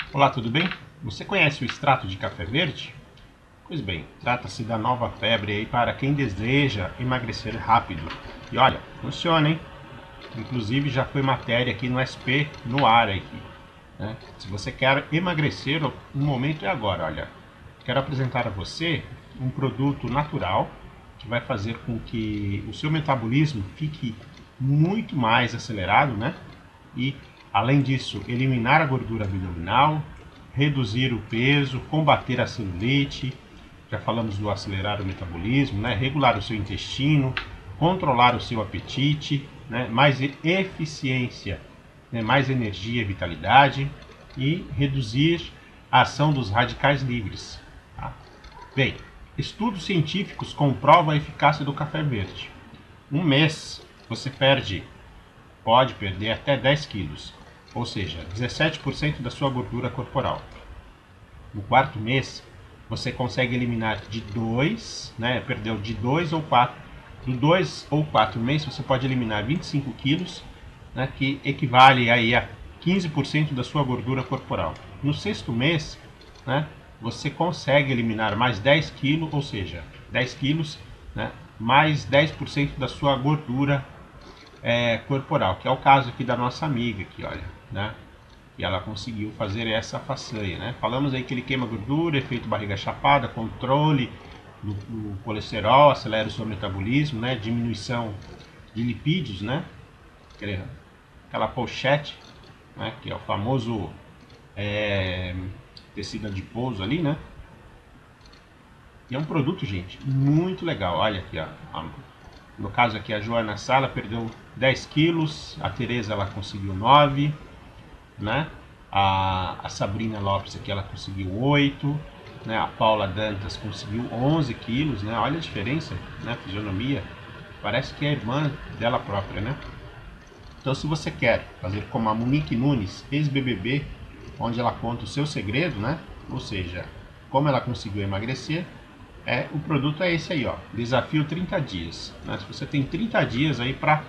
Olá, tudo bem? Você conhece o extrato de café verde? Pois bem, trata-se da nova febre aí para quem deseja emagrecer rápido. E olha, funciona, hein? Inclusive já foi matéria aqui no SP no ar aqui, né? Se você quer emagrecer, o momento é agora, olha. Quero apresentar a você um produto natural que vai fazer com que o seu metabolismo fique muito mais acelerado, né? E, além disso, eliminar a gordura abdominal, reduzir o peso, combater a celulite, já falamos do acelerar o metabolismo, né? Regular o seu intestino, controlar o seu apetite, né? Mais eficiência, né? Mais energia e vitalidade e reduzir a ação dos radicais livres. Tá? Bem, estudos científicos comprovam a eficácia do café verde. Um mês você pode perder até 10 quilos, ou seja, 17% da sua gordura corporal. No quarto mês, você consegue eliminar de 2, né, perdeu de 2 ou 4. Em 2 ou 4 meses, você pode eliminar 25 quilos, né, que equivale aí a 15% da sua gordura corporal. No sexto mês, né, você consegue eliminar mais 10 quilos, ou seja, 10 quilos, né, mais 10% da sua gordura corporal, que é o caso aqui da nossa amiga aqui, olha, né? E ela conseguiu fazer essa façanha, né? Falamos aí que ele queima gordura, efeito barriga chapada, controle do colesterol, acelera o seu metabolismo, né? Diminuição de lipídios, né? Aquela pochete, né? Que é o famoso tecido adiposo ali, né? E é um produto, gente, muito legal. Olha aqui, ó. No caso aqui, a Joana Sala perdeu 10 quilos, a Tereza ela conseguiu 9, né? A Sabrina Lopes aqui ela conseguiu 8, né? A Paula Dantas conseguiu 11 quilos, né? Olha a diferença, né? Fisionomia, parece que é a irmã dela própria, né? Então, se você quer fazer como a Monique Nunes, ex-BBB, onde ela conta o seu segredo, né? Ou seja, como ela conseguiu emagrecer, o produto é esse aí, ó, desafio 30 dias, né? Se você tem 30 dias aí para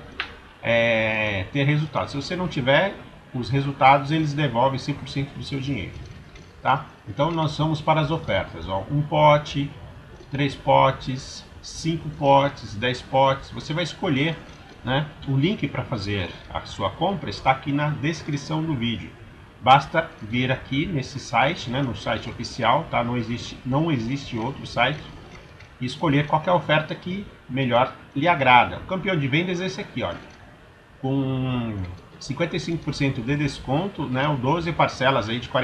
ter resultados. Se você não tiver os resultados, eles devolvem 100% do seu dinheiro, tá? Então nós vamos para as ofertas, ó, 1 pote, 3 potes, 5 potes, 10 potes, você vai escolher, né? O link para fazer a sua compra está aqui na descrição do vídeo. Basta vir aqui nesse site, né, no site oficial, tá? Não existe outro site, e escolher qualquer oferta que melhor lhe agrada. O campeão de vendas é esse aqui, olha, com 55% de desconto, né, ou 12 parcelas aí de R$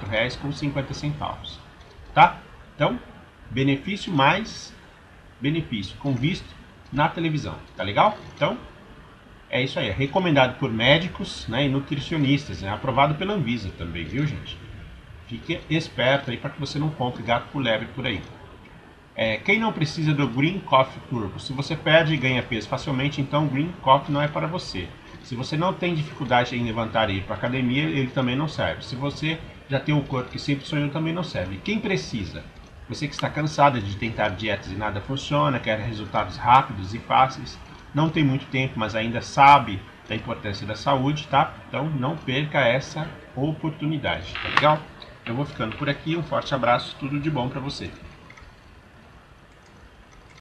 44,50, tá? Então, benefício mais benefício com visto na televisão, tá legal? Então, é isso aí, é recomendado por médicos, né, e nutricionistas, né, aprovado pela Anvisa também, viu, gente? Fique esperto aí para que você não compre gato por lebre por aí. Quem não precisa do Green Coffee Turbo? Se você perde e ganha peso facilmente, então o Green Coffee não é para você. Se você não tem dificuldade em levantar e ir para academia, ele também não serve. Se você já tem o corpo que sempre sonhou, também não serve. Quem precisa? Você que está cansado de tentar dietas e nada funciona, quer resultados rápidos e fáceis, não tem muito tempo, mas ainda sabe da importância da saúde, tá? Então não perca essa oportunidade, tá legal? Eu vou ficando por aqui, um forte abraço, tudo de bom para você.